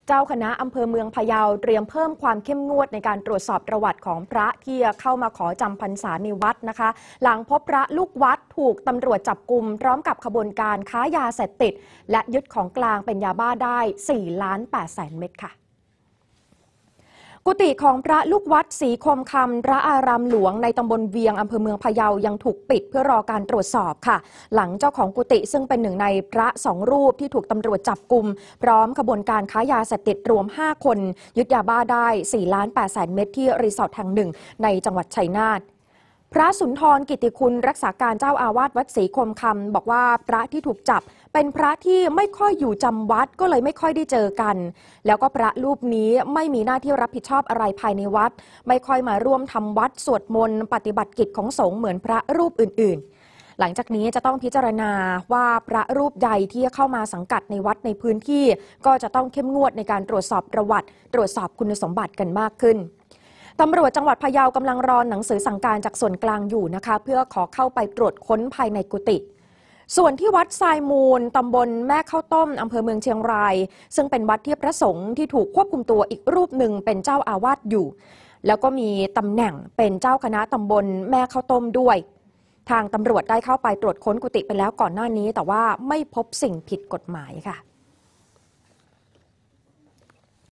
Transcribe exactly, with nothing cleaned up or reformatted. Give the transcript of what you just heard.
เจ้าคณะอำเภอเมืองพะเยาเตรียมเพิ่มความเข้มงวดในการตรวจสอบประวัติของพระที่เข้ามาขอจำพรรษาในวัดนะคะหลังพบพระลูกวัดถูกตำรวจจับกุมพร้อมกับขบวนการค้ายาเสพติดและยึดของกลางเป็นยาบ้าได้สี่ล้านแปดแสนเม็ดค่ะกุฏิของพระลูกวัดศรีคมคำพระอารามหลวงในตำบลเวียงอำเภอเมืองพะเยายังถูกปิดเพื่อรอการตรวจสอบค่ะหลังเจ้าของกุฏิซึ่งเป็นหนึ่งในพระสองรูปที่ถูกตำรวจจับกุมพร้อมขบวนการค้ายาเสพติดรวมห้าคนยึดยาบ้าได้สี่ล้านแปดแสนเม็ดที่รีสอร์ทแห่งหนึ่งในจังหวัดชัยนาทพระสุนทรกิติคุณรักษาการเจ้าอาวาสวัดศรีคมคำบอกว่าพระที่ถูกจับเป็นพระที่ไม่ค่อยอยู่จำวัดก็เลยไม่ค่อยได้เจอกันแล้วก็พระรูปนี้ไม่มีหน้าที่รับผิดชอบอะไรภายในวัดไม่ค่อยมาร่วมทำวัดสวดมนต์ปฏิบัติกิจของสงฆ์เหมือนพระรูปอื่นๆหลังจากนี้จะต้องพิจารณาว่าพระรูปใดที่เข้ามาสังกัดในวัดในพื้นที่ก็จะต้องเข้มงวดในการตรวจสอบประวัติตรวจสอบคุณสมบัติกันมากขึ้นตำรวจจังหวัดพะเยากำลังรอหนังสือสั่งการจากส่วนกลางอยู่นะคะเพื่อขอเข้าไปตรวจค้นภายในกุฏิส่วนที่วัดทรายมูลตำบลแม่ข้าวต้มอำเภอเมืองเชียงรายซึ่งเป็นวัดที่พระสงฆ์ที่ถูกควบคุมตัวอีกรูปหนึ่งเป็นเจ้าอาวาสอยู่แล้วก็มีตำแหน่งเป็นเจ้าคณะตำบลแม่ข้าวต้มด้วยทางตำรวจได้เข้าไปตรวจค้นกุฏิไปแล้วก่อนหน้านี้แต่ว่าไม่พบสิ่งผิดกฎหมายค่ะ